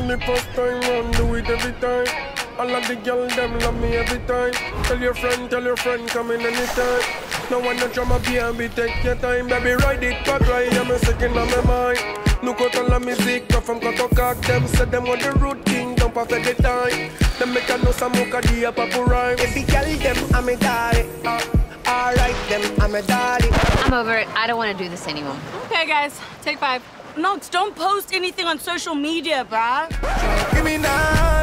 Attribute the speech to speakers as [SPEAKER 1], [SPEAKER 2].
[SPEAKER 1] the first time round, do it every time. All of the girls, them love me every time. Tell your friend, come in anytime. No one no drama, baby, take your time. Baby, ride it, cut right, I'm a second on my mind. Look out all the music, come from Kotok, them say them want the routine, don't pass at the time. Them make a no some mocha, the papu rhyme. Every girl, them, I'm a daddy. Alright, them, I'm a daddy.
[SPEAKER 2] I'm over it. I don't want to do this anymore.
[SPEAKER 3] Okay, guys, take 5. NOKS, don't post anything on social media, bruh.
[SPEAKER 1] Give me now.